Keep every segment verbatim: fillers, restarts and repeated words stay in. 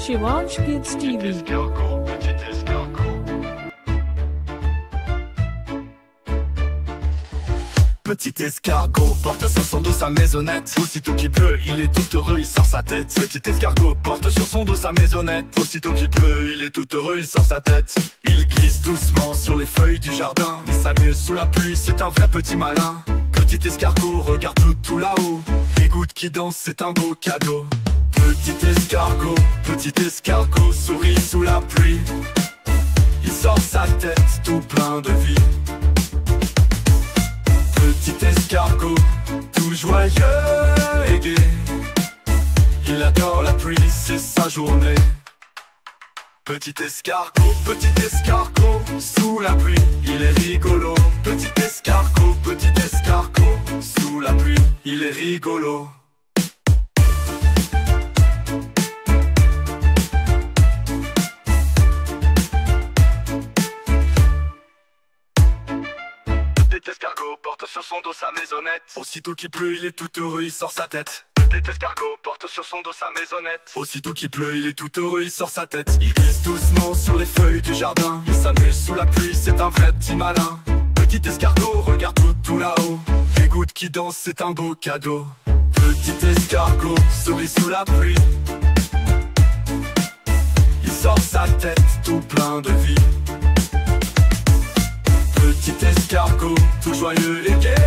Shivansh Kids T V. Petit escargot porte sur son dos sa maisonnette. Aussitôt qu'il pleut, il est tout heureux, il sort sa tête. Petit escargot porte sur son dos sa maisonnette. Aussitôt qu'il pleut, il est tout heureux, il sort sa tête. Il glisse doucement sur les feuilles du jardin. Il s'amuse sous la pluie, c'est un vrai petit malin. Petit escargot regarde tout, tout là-haut. Les gouttes qui dansent, c'est un beau cadeau. Petit escargot, petit escargot sourit sous la pluie. Il sort sa tête tout plein de vie. Petit escargot, tout joyeux et gai. Il adore la pluie, c'est sa journée. Petit escargot, petit escargot, sous la pluie, il est rigolo. Petit escargot, petit escargot, sous la pluie, il est rigolo. Petit escargot porte sur son dos sa maisonnette. Aussitôt qu'il pleut, il est tout heureux, il sort sa tête. Petit escargot porte sur son dos sa maisonnette. Aussitôt qu'il pleut, il est tout heureux, il sort sa tête. Il glisse doucement sur les feuilles du jardin. Il s'amuse sous la pluie, c'est un vrai petit malin. Petit escargot regarde tout, tout là-haut. Les gouttes qui dansent, c'est un beau cadeau. Petit escargot sourit sous la pluie. Il sort sa tête tout plein de vie. Petit escargot, tout joyeux et gai.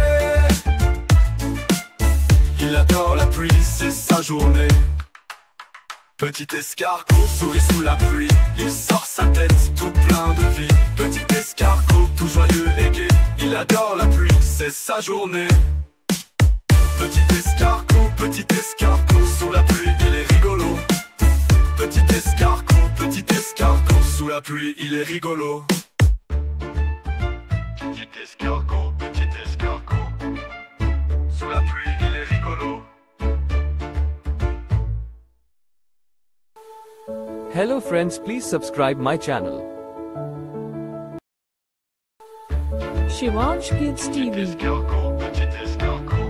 Il adore la pluie, c'est sa journée. Petit escargot sourit sous la pluie. Il sort sa tête tout plein de vie. Petit escargot, tout joyeux et gai. Il adore la pluie, c'est sa journée. Petit escargot, petit escargot, sous la pluie, il est rigolo. Petit escargot, petit escargot, sous la pluie, il est rigolo. Petit escargot, petit escargot, sous la pluie, il est rigolo. Hello friends, please subscribe my channel. Shivansh Kids T V. Escargot, petit escargot.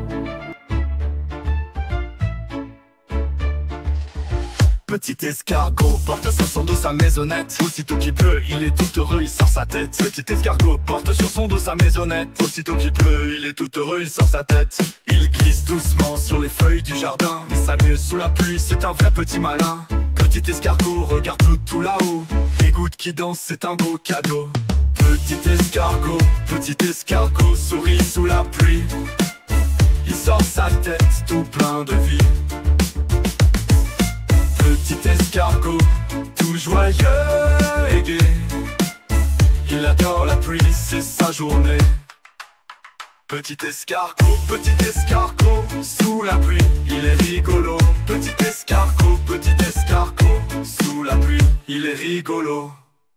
Petit escargot porte sur son dos sa maisonnette. Aussitôt qu'il pleut, il est tout heureux, il sort sa tête. Petit escargot porte sur son dos sa maisonnette. Aussitôt qu'il pleut, il est tout heureux, il sort sa tête. Il glisse doucement sur les feuilles du jardin. Il s'amuse sous la pluie, c'est un vrai petit malin. Petit escargot regarde tout, tout là-haut. Les gouttes qui dansent, c'est un beau cadeau. Petit escargot, petit escargot sourit sous la pluie. Il sort sa tête tout plein de vie. Petit escargot, tout joyeux et gai. Il adore la pluie, c'est sa journée. Petit escargot, petit escargot, sous la pluie, il est rigolo. Petit escargot, petit escargot, sous la pluie, il est rigolo.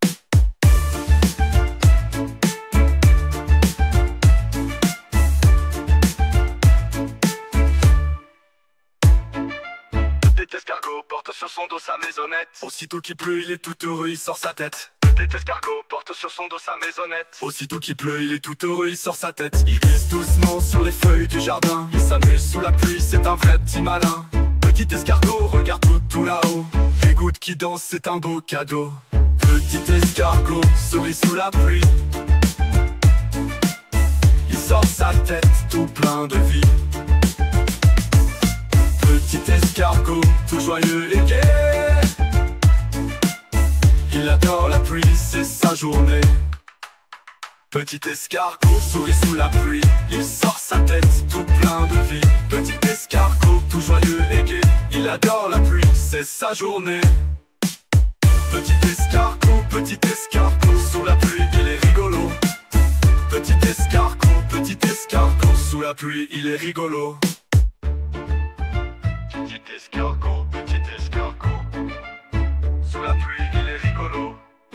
Petit escargot porte sur son dos sa maisonnette. Aussitôt qu'il pleut, il est tout heureux, il sort sa tête. Petit escargot porte sur son dos sa maisonnette. Aussitôt qu'il pleut, il est tout heureux, il sort sa tête. Il glisse doucement sur les feuilles du jardin. Il s'amuse sous la pluie, c'est un vrai petit malin. Petit escargot regarde tout, tout là-haut. Les gouttes qui dansent, c'est un beau cadeau. Petit escargot sourit sous la pluie. Il sort sa tête tout plein de vie. Petit escargot, tout joyeux et gai. Il adore la pluie, c'est sa journée. Petit escargot sourit sous la pluie. Il sort sa tête tout plein de vie. Petit escargot, tout joyeux et gai. Il adore la pluie, c'est sa journée. Petit escargot, petit escargot, sous la pluie, il est rigolo. Petit escargot, petit escargot, sous la pluie, il est rigolo. Petit escargot, petit escargot, sous la pluie, il est rigolo.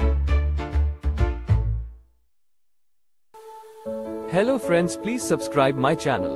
Hello friends, please subscribe my channel.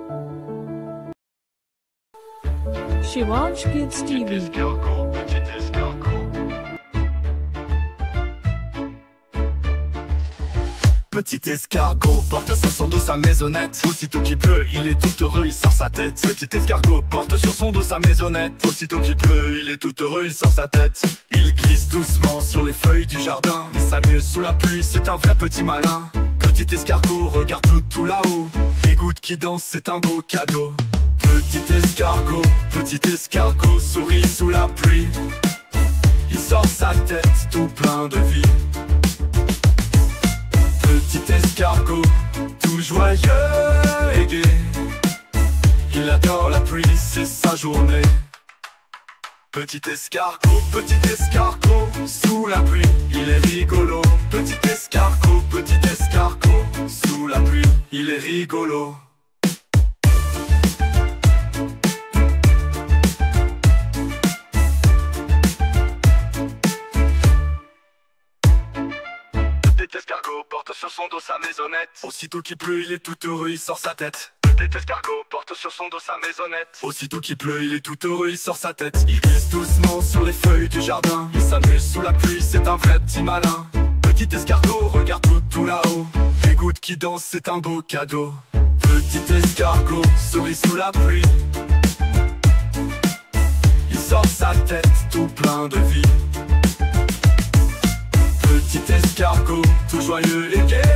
Shivansh Kids T V. Escargot, petit escargot. Petit escargot porte sur son dos sa maisonnette. Aussitôt qu'il pleut, il est tout heureux, il sort sa tête. Petit escargot porte sur son dos sa maisonnette. Aussitôt qu'il pleut, il est tout heureux, il sort sa tête. Il glisse doucement sur les feuilles du jardin. Il s'amuse sous la pluie, c'est un vrai petit malin. Petit escargot regarde tout, tout là-haut. Les gouttes qui dansent, c'est un beau cadeau. Petit escargot, petit escargot sourit sous la pluie. Il sort sa tête tout plein de vie. Petit escargot, tout joyeux et gai. Il adore la pluie, c'est sa journée. Petit escargot, petit escargot, sous la pluie, il est rigolo. Petit escargot, petit escargot, sous la pluie, il est rigolo. Petit escargot porte sur son dos sa maisonnette. Aussitôt qu'il pleut, il est tout heureux, il sort sa tête. Petit escargot porte sur son dos sa maisonnette. Aussitôt qu'il pleut, il est tout heureux, il sort sa tête. Il glisse doucement sur les feuilles du jardin. Il s'amuse sous la pluie, c'est un vrai petit malin. Petit escargot regarde tout, tout là-haut. Les gouttes qui dansent, c'est un beau cadeau. Petit escargot sourit sous la pluie. Il sort sa tête tout plein de vie. Petit escargot, tout joyeux et gai.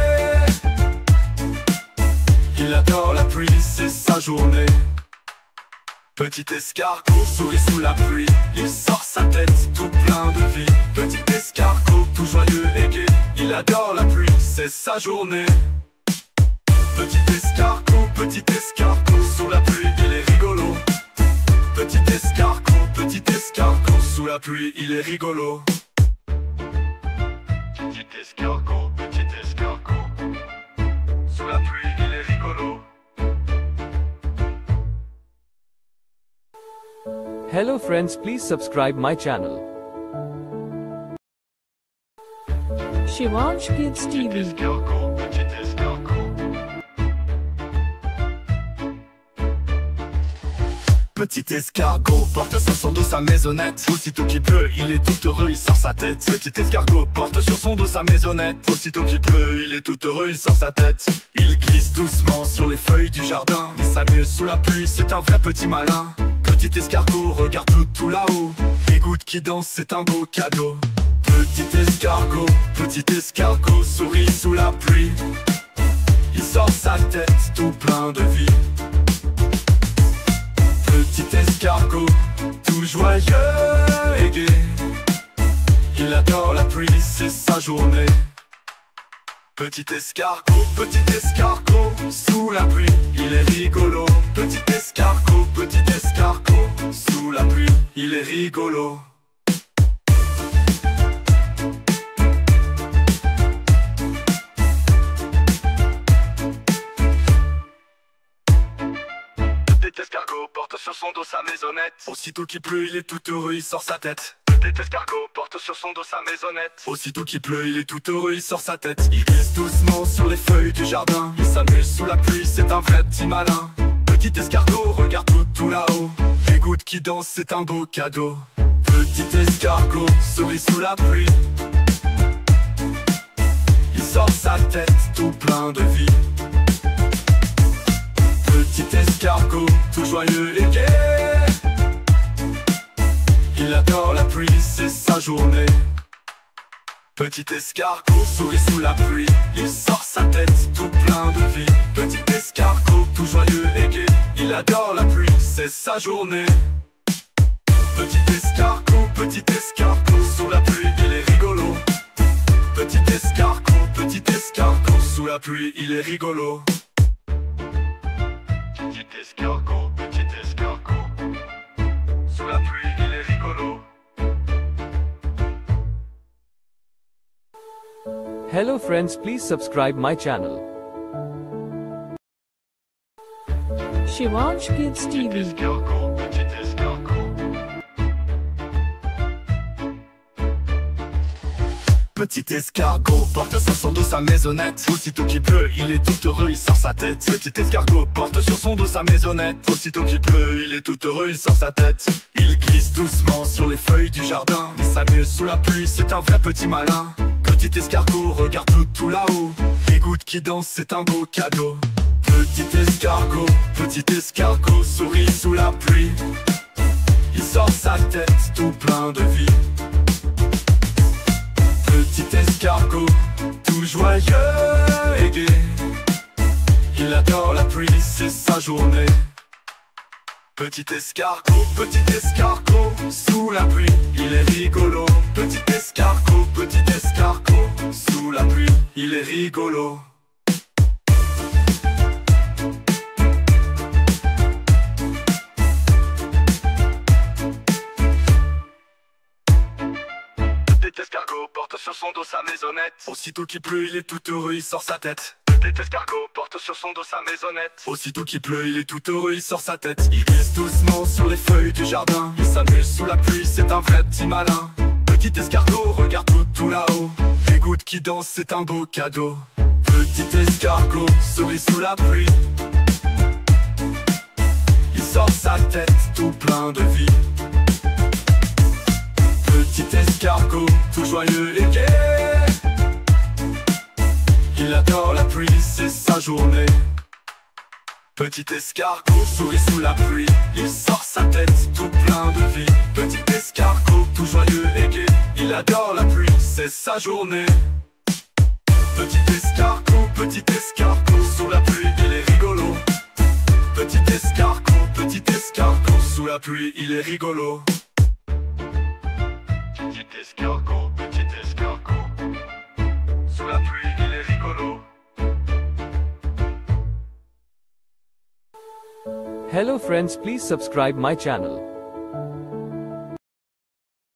Il adore la pluie, c'est sa journée. Petit escargot sourit sous la pluie. Il sort sa tête tout plein de vie. Petit escargot, tout joyeux et gai. Il adore la pluie, c'est sa journée. Petit escargot, petit escargot, sous la pluie, il est rigolo. Petit escargot, petit escargot, sous la pluie, il est rigolo. Petit escargot, petit escargot, sous la pluie, il est rigolo. Hello friends, please subscribe my channel. Shivansh Kids T V. Escargot, petit escargot. Petit escargot porte sur son dos sa maisonnette. Aussitôt qu'il pleut, il est tout heureux, il sort sa tête. Petit escargot porte sur son dos sa maisonnette. Aussitôt qu'il pleut, il est tout heureux, il sort sa tête. Il glisse doucement sur les feuilles du jardin. Il s'amuse sous la pluie, c'est un vrai petit malin. Petit escargot regarde tout, tout là-haut. Les gouttes qui dansent, c'est un beau cadeau. Petit escargot, petit escargot sourit sous la pluie. Il sort sa tête tout plein de vie. Petit escargot, tout joyeux et gai. Il adore la pluie, c'est sa journée. Petit escargot, petit escargot, sous la pluie, il est rigolo. Petit escargot, petit escargot, sous la pluie, il est rigolo. Petit escargot porte sur son dos sa maisonnette. Aussitôt qu'il pleut, il est tout heureux, il sort sa tête. Petit escargot porte sur son dos sa maisonnette. Aussitôt qu'il pleut, il est tout heureux, il sort sa tête. Il glisse doucement sur les feuilles du jardin. Il s'amuse sous la pluie, c'est un vrai petit malin. Petit escargot regarde tout, tout là-haut. Les gouttes qui dansent, c'est un beau cadeau. Petit escargot sourit sous la pluie. Il sort sa tête tout plein de vie. Petit escargot, tout joyeux et gai. Il adore la pluie, c'est sa journée. Petit escargot sourit sous la pluie. Il sort sa tête tout plein de vie. Petit escargot, tout joyeux et gai. Il adore la pluie, c'est sa journée. Petit escargot, petit escargot, sous la pluie, il est rigolo. Petit escargot, petit escargot, sous la pluie, il est rigolo. Petit escargot, petit escargot, sous la pluie, il est rigolo. Hello friends, please subscribe my channel. Shivansh Kids T V. Escargot, petit escargot. Petit escargot porte sur son dos sa maisonnette. Aussitôt qu'il pleut, il est tout heureux, il sort sa tête. Petit escargot porte sur son dos sa maisonnette. Aussitôt qu'il pleut, il est tout heureux, il sort sa tête. Il glisse doucement sur les feuilles du jardin. Il s'amuse sous la pluie, c'est un vrai petit malin. Petit escargot, regarde tout, tout là-haut. Les gouttes qui dansent, c'est un beau cadeau. Petit escargot, petit escargot, sourit sous la pluie. Il sort sa tête tout plein de vie. Petit escargot, tout joyeux et gai. Il adore la pluie, c'est sa journée. Petit escargot, petit escargot, sous la pluie, il est rigolo. Petit escargot, petit escargot, sous la pluie, il est rigolo. Petit escargot porte sur son dos sa maisonnette. Aussitôt qu'il pleut, il est tout heureux, il sort sa tête. Petit escargot porte sur son dos sa maisonnette. Aussitôt qu'il pleut, il est tout heureux, il sort sa tête. Il glisse doucement sur les feuilles du jardin. Il s'amuse sous la pluie, c'est un vrai petit malin. Petit escargot, regarde tout, tout là-haut. Les gouttes qui dansent, c'est un beau cadeau. Petit escargot, sourit sous la pluie. Il sort sa tête, tout plein de vie. Petit escargot, tout joyeux et gai. Il adore la pluie, c'est sa journée. Petit escargot, sourit sous la pluie. Il sort sa tête, tout plein de vie. Petit escargot, tout joyeux et gai. Il adore la pluie, c'est sa journée. Petit escargot, petit escargot, sous la pluie, il est rigolo. Petit escargot, petit escargot, sous la pluie, il est rigolo. Petit escargot, petit escargot, sous la pluie, il est rigolo. Hello friends, please subscribe my channel.